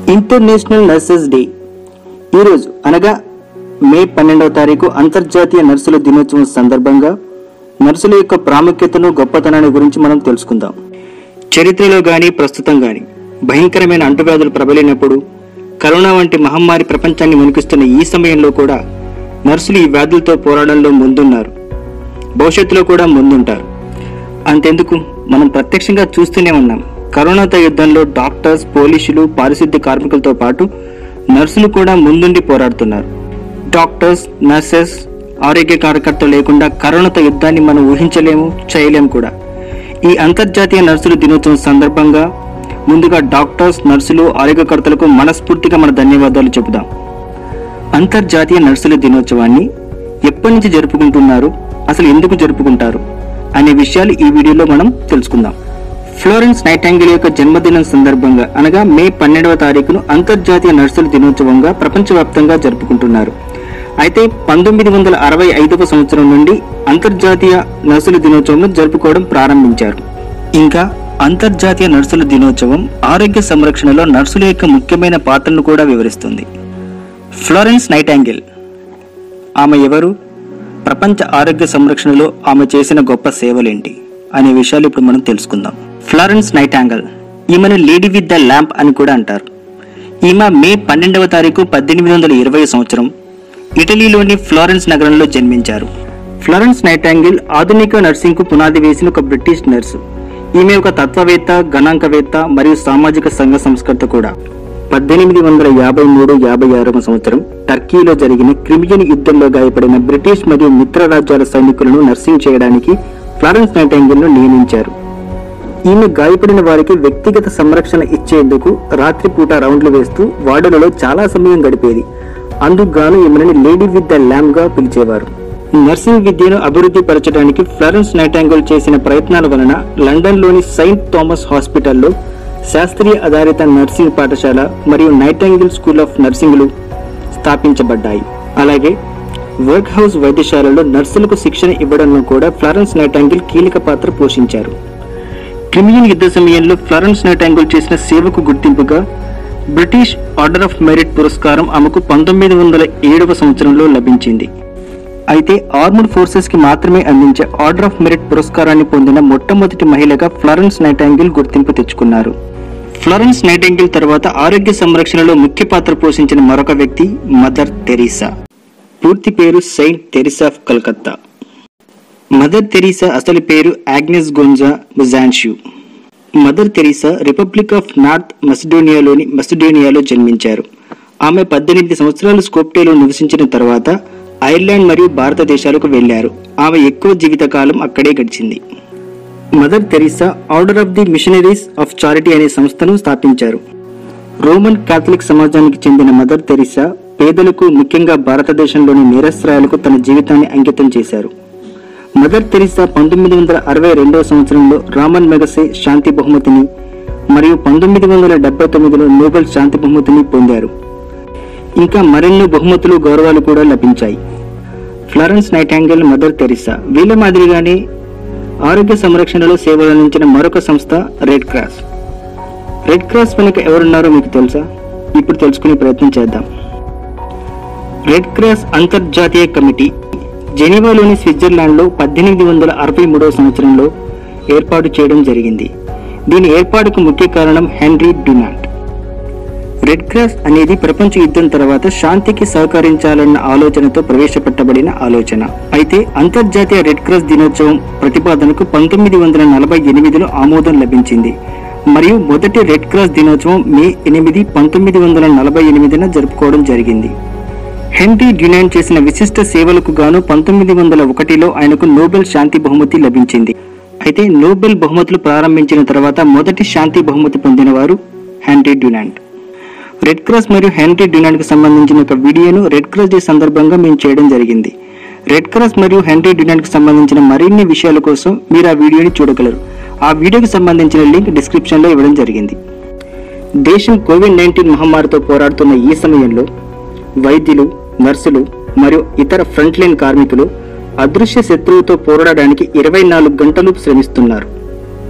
International nurses day ఈరోజు అనగా మే 12వ తారీఖు అంతర్జాతీయ నర్సుల దినోత్సవం సందర్భంగా నర్సుల యొక్క ప్రాముఖ్యతను గొప్పతనాన్ని గురించి మనం తెలుసుకుందాం. చరిత్రలో గాని ప్రస్తుతం గాని భయంకరమైన అంటువ్యాధులు ప్రబలినప్పుడు కరోనా వంటి మహమ్మారి ప్రపంచాన్ని వణికిస్తున్న ఈ సమయంలో కూడా నర్సులు ఈ వ్యాధులతో పోరాడంలో ముందున్నారు, భవిష్యత్తులో కూడా ముందుంటారు. అంతెందుకు మనం ప్రత్యక్షంగా చూస్తూనే ఉన్నాం. కరోనాతో యుద్ధంలో డాక్టర్స్, పోలీసులు, పారిశుద్ధ్య కార్మికులతో పాటు నర్సులు కూడా ముందుండి పోరాడుతున్నారు. డాక్టర్స్, నర్సెస్, ఆరోగ్య కార్యకర్తలు లేకుండా కరోనాతో యుద్ధాన్ని మనం ఊహించలేము, చేయలేము కూడా. ఈ అంతర్జాతీయ నర్సుల దినోత్సవం సందర్భంగా ముందుగా డాక్టర్స్, నర్సులు, ఆరోగ్యకర్తలకు మనస్ఫూర్తిగా మన ధన్యవాదాలు చెబుదాం. అంతర్జాతీయ నర్సుల దినోత్సవాన్ని ఎప్పటి నుంచి జరుపుకుంటున్నారు, అసలు ఎందుకు జరుపుకుంటారు అనే విషయాలు ఈ వీడియోలో మనం తెలుసుకుందాం. ఫ్లోరెన్స్ నైటింగేల్ యొక్క జన్మదినం సందర్భంగా అనగా మే 12వ తారీఖును అంతర్జాతీయ నర్సుల దినోత్సవంగా ప్రపంచవ్యాప్తంగా జరుపుకుంటున్నారు. అయితే 1965వ సంవత్సరం నుండి అంతర్జాతీయ నర్సుల దినోత్సవం జరుపుకోవడం ప్రారంభించారు. ఇంకా అంతర్జాతీయ నర్సుల దినోత్సవం ఆరోగ్య సంరక్షణలో నర్సుల యొక్క ముఖ్యమైన పాత్రను కూడా వివరిస్తుంది. ఫ్లోరెన్స్ నైటింగేల్ ఆమె ఎవరు, ప్రపంచ ఆరోగ్య సంరక్షణలో ఆమె చేసిన గొప్ప సేవలేంటి అనే విషయాలు ఇప్పుడు మనం తెలుసుకుందాం. ఫ్లోరెన్స్ నైటింగేల్ ఈమెను లేడీ విత్ ద ల్యాంప్ అని కూడా అంటారు. ఈమె మే 12వ తారీఖు 1820 సంవత్సరం ఇటలీలోని ఫ్లోరెన్స్ నగరంలో జన్మించారు. ఫ్లోరెన్స్ నైటింగేల్ ఆధునిక నర్సింగ్ కు పునాది వేసిన ఒక బ్రిటిష్ నర్సు. ఈమె ఒక తత్వవేత్త, గణాంకవేత్త మరియు సామాజిక సంఘ సంస్కర్త కూడా. 1853-56వ సంవత్సరం టర్కీలో జరిగిన క్రిమియన్ యుద్ధంలో గాయపడిన బ్రిటిష్ మరియు మిత్ర రాజ్యాల సైనికులను నర్సింగ్ చేయడానికి ఫ్లోరెన్స్ నైటింగేల్ ను నియమించారు. ఈమె గాయపడిన వారికి వ్యక్తిగత సంరక్షణ ఇచ్చేందుకు రాత్రిపూట రౌండ్లు వేస్తూ వార్డులలో చాలా సమయం గడిపేది. అందుకు గాను ఈమెను లేడీ విత్ ద ల్యాంప్ గా పిలిచేవారు. నర్సింగ్ విద్యను అభివృద్ధి పరచడానికి ఫ్లోరెన్స్ నైటింగేల్ చేసిన ప్రయత్నాల వలన లండన్ లోని సెయింట్ థామస్ హాస్పిటల్లో శాస్త్రీయ ఆధారిత నర్సింగ్ పాఠశాల మరియు నైటింగేల్ స్కూల్ ఆఫ్ నర్సింగ్లు స్థాపించబడ్డాయి. అలాగే వర్క్ హౌస్ వైద్యశాలలో నర్సులకు శిక్షణ ఇవ్వడంలో కూడా ఫ్లోరెన్స్ నైటింగేల్ కీలక పాత్ర పోషించారు. క్రిమియన్ యుద్ధ సమయంలో ఫ్లోరెన్స్ నైటింగేల్ చేసిన సేవకు గుర్తింపుగా బ్రిటిష్ ఆర్డర్ ఆఫ్ మెరిట్ పురస్కారం ఆమెకు 1907వ సంవత్సరంలో లభించింది. అయితే ఆర్మడ్ ఫోర్సెస్ కి మాత్రమే అందించే ఆర్డర్ ఆఫ్ మెరిట్ పురస్కారాన్ని పొందిన మొట్టమొదటి మహిళగా ఫ్లోరెన్స్ నైటింగేల్ గుర్తింపు తెచ్చుకున్నారు. ఫ్లోరెన్స్ నైటింగేల్ తర్వాత ఆరోగ్య సంరక్షణలో ముఖ్య పాత్ర పోషించిన మరొక వ్యక్తి మదర్ తెరీసా. పూర్తి పేరు saint Teresa of Calcutta. Mother Teresa అసలు పేరు ఆగ్నెస్ గొంజా ముజాన్షు. Mother Teresa republic of north మెసిడోనియాలో జన్మించారు. ఆమె 18 సంవత్సరాలు స్కోప్టేలో నివసించిన తర్వాత ఐర్లాండ్ మరియు భారతదేశాలకు వెళ్లారు. ఆమె ఎక్కువ జీవితకాలం అక్కడే గడిచింది. Mother Teresa order of the missionaries of charity అనే సంస్థను స్థాపించారు. రోమన్ కాథలిక్ సమాజానికి చెందిన మదర్ తెరీసా పేదలకు, ముఖ్యంగా భారతదేశంలోని నిరస్త్రాయాలకు తన జీవితాన్ని అంకితం చేశారు. మదర్ తెరీసా 1962వ సంవత్సరంలో రామన్ మెగసే శాంతి బహుమతిని మరియు 1979లో నోబెల్ శాంతి బహుమతిని పొందారు. ఇంకా మరెన్నో బహుమతులు, గౌరవాలు కూడా లభించాయి. ఫ్లోరెన్స్ నైటింగేల్, మదర్ తెరీసా వీళ్ళ మాదిరిగానే ఆరోగ్య సంరక్షణలో సేవలు అందించిన మరొక సంస్థ రెడ్ క్రాస్. రెడ్ క్రాస్ వెనుక ఎవరున్నారో మీకు తెలుసా? ఇప్పుడు తెలుసుకునే ప్రయత్నం చేద్దాం. రెడ్ క్రాస్ అంతర్జాతీయ కమిటీ జెనీవాలోని స్విట్జర్లాండ్లో 1863వ సంవత్సరంలో ఏర్పాటు చేయడం జరిగింది. దీని ఏర్పాటుకు ముఖ్య కారణం హెన్రీ డ్యునాంట్. రెడ్ క్రాస్ అనేది ప్రపంచ యుద్ధం తర్వాత శాంతికి సహకరించాలన్న ఆలోచనతో ప్రవేశపెట్టబడిన ఆలోచన. అయితే అంతర్జాతీయ రెడ్ క్రాస్ దినోత్సవం ప్రతిపాదనకు 1948లో ఆమోదం లభించింది మరియు మొదటి రెడ్ క్రాస్ దినోత్సవం మే 8, 1948న జరుపుకోవడం జరిగింది. హెన్రీ డ్యునాంట్ చేసిన విశిష్ట సేవలకు గాను 1901లో ఆయనకు నోబెల్ శాంతి బహుమతి లభించింది. అయితే నోబెల్ బహుమతులు ప్రారంభించిన తర్వాత మొదటి శాంతి బహుమతి పొందినవారు హెన్రీ డ్యునాంట్. రెడ్ క్రాస్ మరియు హెన్రీ డ్యునాంట్ కు సంబంధించిన ఒక వీడియోను రెడ్ క్రాస్ డే సందర్భంగా మేము చేయడం జరిగింది. రెడ్ క్రాస్ మరియు హెన్రీ డ్యునాంట్ కు సంబంధించిన మరిన్ని విషయాల కోసం మీరు ఆ వీడియోని చూడగలరు. ఆ వీడియోకి సంబంధించిన లింక్ డిస్క్రిప్షన్ లో ఇవ్వడం జరిగింది. దేశం కోవిడ్-19 మహమ్మారితో పోరాడుతున్న ఈ సమయంలో వైద్యులు, నర్సులు మరియు ఇతర ఫ్రంట్ లైన్ కార్మికులు అదృశ్య శత్రువుతో పోరాడడానికి 24 గంటలు శ్రమిస్తున్నారు.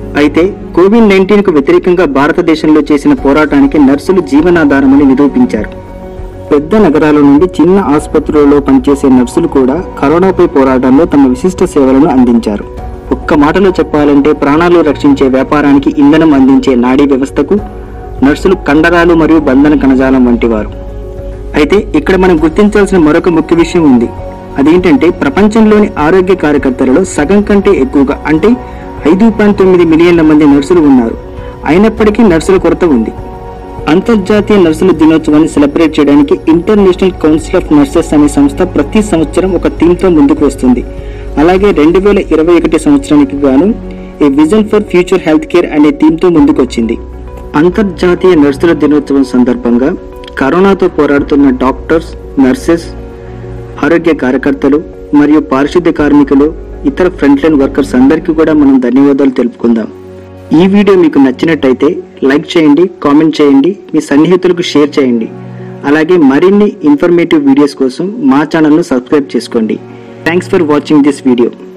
అయితే కోవిడ్-19కు వ్యతిరేకంగా భారతదేశంలో చేసిన పోరాటానికి నర్సులు జీవనాధారమని నిరూపించారు. పెద్ద నగరాల నుండి చిన్న ఆసుపత్రులలో పనిచేసే నర్సులు కూడా కరోనాపై పోరాటంలో తమ విశిష్ట సేవలను అందించారు. ఒక్క మాటలో చెప్పాలంటే ప్రాణాలు రక్షించే వ్యాపారానికి ఇంధనం అందించే నాడీ వ్యవస్థకు నర్సులు కండరాలు మరియు బంధన కణజాలం వంటివారు. అయితే ఇక్కడ మనం గుర్తించాల్సిన మరొక ముఖ్య విషయం ఉంది. అదేంటంటే ప్రపంచంలోని ఆరోగ్య కార్యకర్తలలో సగం కంటే ఎక్కువగా అంటే 5.9 మిలియన్ల మంది నర్సులు ఉన్నారు. అయినప్పటికీ నర్సుల కొరత ఉంది. అంతర్జాతీయ నర్సుల దినోత్సవాన్ని సెలబ్రేట్ చేయడానికి ఇంటర్నేషనల్ కౌన్సిల్ ఆఫ్ నర్సెస్ అనే సంస్థ ప్రతి సంవత్సరం ఒక థీమ్తో ముందుకు వస్తుంది. అలాగే 2021 సంవత్సరానికి గాను a vision for future health care అనే థీమ్తో ముందుకు వచ్చింది. అంతర్జాతీయ నర్సుల దినోత్సవం సందర్భంగా కరోనాతో పోరాడుతున్న డాక్టర్స్, నర్సెస్, ఆరోగ్య కార్యకర్తలు మరియు పారిశుద్ధ్య కార్మికులు, ఇతర ఫ్రంట్ లైన్ వర్కర్స్ అందరికీ కూడా మనం ధన్యవాదాలు తెలుపుకుందాం. ఈ వీడియో మీకు నచ్చినట్టయితే లైక్ చేయండి, కామెంట్ చేయండి, మీ సన్నిహితులకు షేర్ చేయండి. అలాగే మరిన్ని ఇన్ఫర్మేటివ్ వీడియోస్ కోసం మా ఛానల్ను సబ్స్క్రైబ్ చేసుకోండి. Thanks for watching this video.